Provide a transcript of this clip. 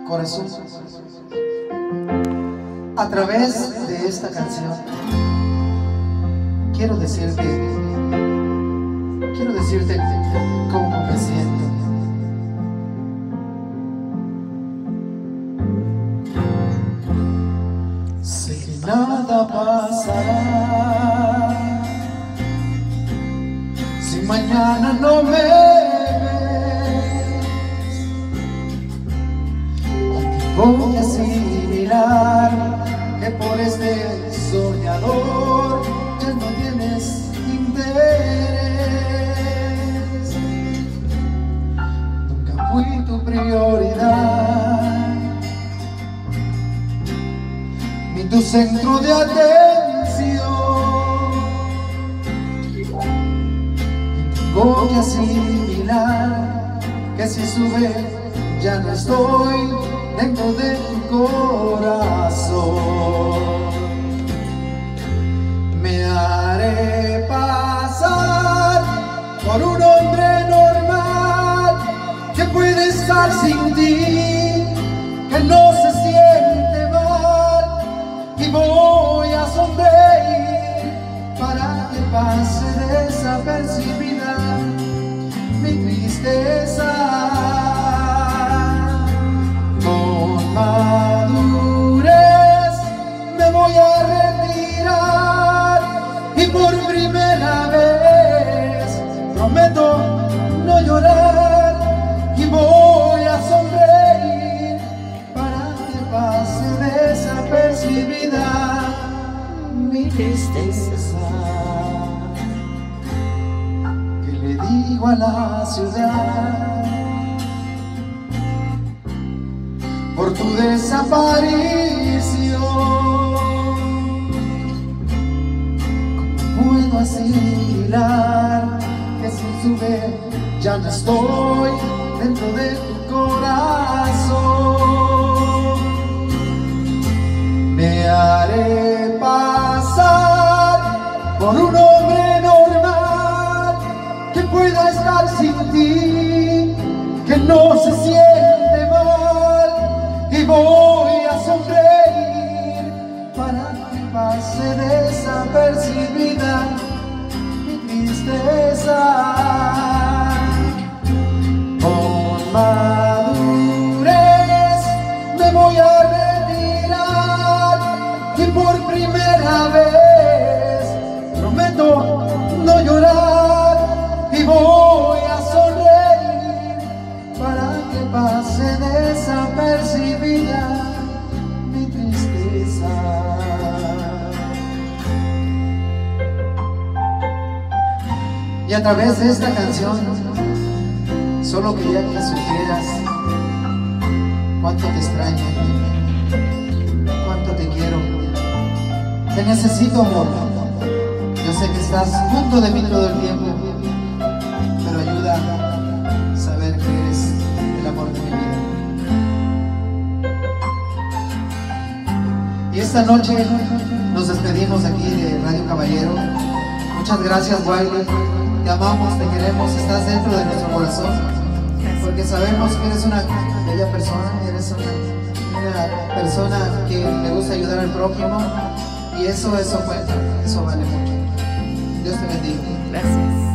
Corazón, a través de esta canción quiero decirte cómo me siento. Sé que nada pasará si mañana no me ves. Voy a asimilar que por este soñador ya no tienes interés. Nunca fui tu prioridad, ni tu centro de atención. Y tengo que asimilar que si sube ya no estoy dentro de tu corazón. Me haré pasar por un hombre normal que puede estar sin ti, que no se siente mal, y voy a sonreír para que pase desapercibida mi tristeza. Madurez me voy a retirar y por primera vez prometo no llorar y voy a sonreír para que pase desapercibida mi tristeza. ¿Qué le digo a la ciudad por tu desaparición? ¿Cómo puedo asimilar que sin su vez ya no estoy dentro de tu corazón? Me haré pasar por un hombre normal que pueda estar sin ti, que no se siente mal, y voy a sonreír para que pase desapercibida mi tristeza. Con madurez me voy a retirar y por primera vez prometo no llorar y voy a sonreír para que pase desapercibida mi tristeza. Y a través de esta canción solo quería que supieras cuánto te extraño, cuánto te quiero, te necesito, amor. Yo sé que estás junto de mí todo el tiempo, pero ayuda a saber que eres el amor de mi vida. Y esta noche nos despedimos aquí de Radio Caballero. Muchas gracias, Wiley. Te amamos, te queremos, estás dentro de nuestro corazón, porque sabemos que eres una bella persona, eres una persona que le gusta ayudar al prójimo, y eso cuenta, eso vale mucho. Dios te bendiga. Gracias.